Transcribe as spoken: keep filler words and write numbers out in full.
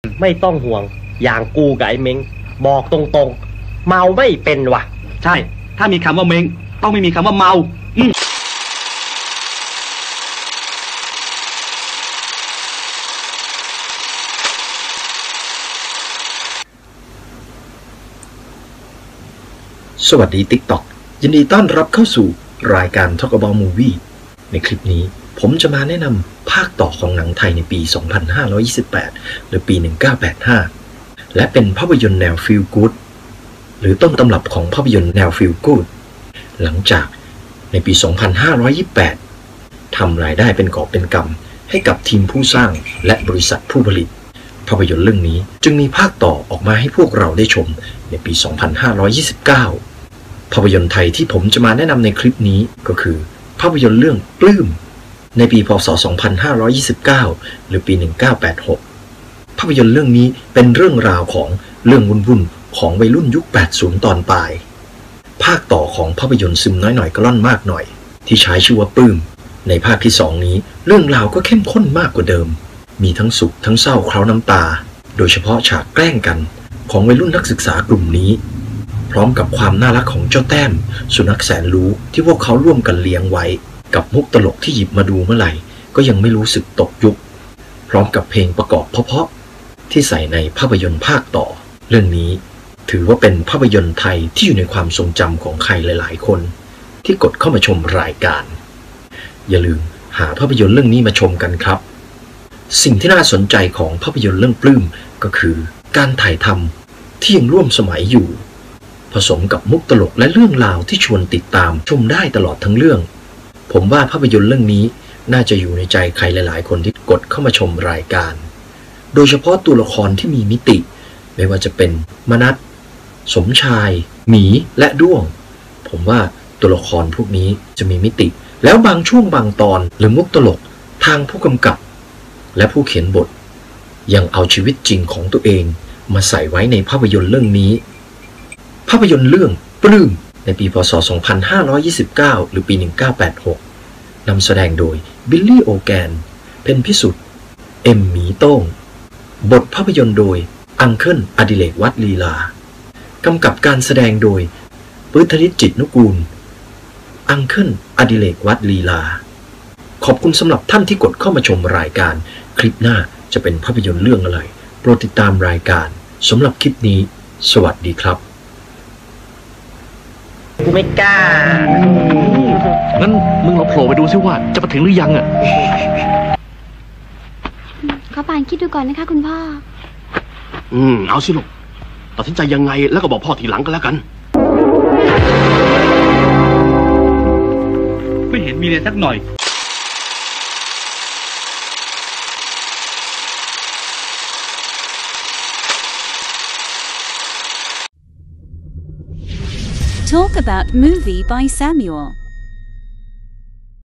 ไม่ต้องห่วงอย่างกูกับไอ้เม้งบอกตรงๆเมาไม่เป็นว่ะใช่ถ้ามีคำว่าเม้งต้องไม่มีคำว่าเมาอืสวัสดี TikTok ยินดีต้อนรับเข้าสู่รายการ Talk About Movie ในคลิปนี้ผมจะมาแนะนำภาคต่อของหนังไทยในปี สองพันห้าร้อยยี่สิบแปด หรือปี หนึ่งพันเก้าร้อยแปดสิบห้า และเป็นภาพยนตร์แนว Feel Good หรือต้นตำรับของภาพยนตร์แนว Feel Good หลังจากในปี สองพันห้าร้อยยี่สิบแปด ทำรายได้เป็นกอบเป็นกำให้กับทีมผู้สร้างและบริษัทผู้ผลิตภาพยนตร์เรื่องนี้จึงมีภาคต่อออกมาให้พวกเราได้ชมในปี สองพันห้าร้อยยี่สิบเก้า ภาพยนตร์ไทยที่ผมจะมาแนะนำในคลิปนี้ก็คือภาพยนตร์เรื่องปลื้มในปีพ.ศ. สองพันห้าร้อยยี่สิบเก้า หรือปี หนึ่งพันเก้าร้อยแปดสิบหก ภาพยนตร์เรื่องนี้เป็นเรื่องราวของเรื่องวุ่นๆของวัยรุ่นยุค แปดสิบ ตอนปลายภาคต่อของภาพยนตร์ซึมน้อยหน่อยกระล่อนมากหน่อยที่ใช้ชื่อว่าปลื้มในภาคที่สองนี้เรื่องราวก็เข้มข้นมากกว่าเดิมมีทั้งสุขทั้งเศร้าเคล้าน้ำตาโดยเฉพาะฉากแกล้งกันของวัยรุ่นนักศึกษากลุ่มนี้พร้อมกับความน่ารักของเจ้าแต้มสุนัขแสนรู้ที่พวกเขาร่วมกันเลี้ยงไว้กับมุกตลกที่หยิบมาดูเมื่อไหร่ก็ยังไม่รู้สึกตกยุคพร้อมกับเพลงประกอบเพราะๆที่ใส่ในภาพยนตร์ภาคต่อเรื่องนี้ถือว่าเป็นภาพยนตร์ไทยที่อยู่ในความทรงจำของใครหลายๆคนที่กดเข้ามาชมรายการอย่าลืมหาภาพยนตร์เรื่องนี้มาชมกันครับสิ่งที่น่าสนใจของภาพยนตร์เรื่องปลื้มก็คือการถ่ายทำที่ยังร่วมสมัยอยู่ผสมกับมุกตลกและเรื่องราวที่ชวนติดตามชมได้ตลอดทั้งเรื่องผมว่าภาพยนตร์เรื่องนี้น่าจะอยู่ในใจใครหลายๆคนที่กดเข้ามาชมรายการโดยเฉพาะตัวละครที่มีมิติไม่ว่าจะเป็นมนัสสมชายหมีและด้วงผมว่าตัวละครพวกนี้จะมีมิติแล้วบางช่วงบางตอนหรือมุกตลกทางผู้กำกับและผู้เขียนบทยังเอาชีวิตจริงของตัวเองมาใส่ไว้ในภาพยนตร์เรื่องนี้ภาพยนตร์เรื่องปลื้มในปีพ.ศ. สองพันห้าร้อยยี่สิบเก้า หรือปี หนึ่งพันเก้าร้อยแปดสิบหก นำแสดงโดยบิลลี่โอแกนเพนพิสุทธิ์เอ็มหมีโต้งบทภาพยนตร์โดยอังเคิลอดิเรกวัดลีลากำกับการแสดงโดยปึ้ธนิตจิตนุกูลอังเคิลอดิเรกวัดลีลาขอบคุณสำหรับท่านที่กดเข้ามาชมรายการคลิปหน้าจะเป็นภาพยนตร์เรื่องอะไรโปรดติดตามรายการสำหรับคลิปนี้สวัสดีครับกูไม่กล้างั้นมึงลองโผล่ไปดูซิว่าจะมาถึงหรือยังอ่ะขอปานคิดดูก่อนนะคะคุณพ่ออืมเอาสิลูกตัดสินใจยังไงแล้วก็บอกพ่อทีหลังกันแล้วกันไม่เห็นมีเลยสักหน่อย Talk About Movie by Samuel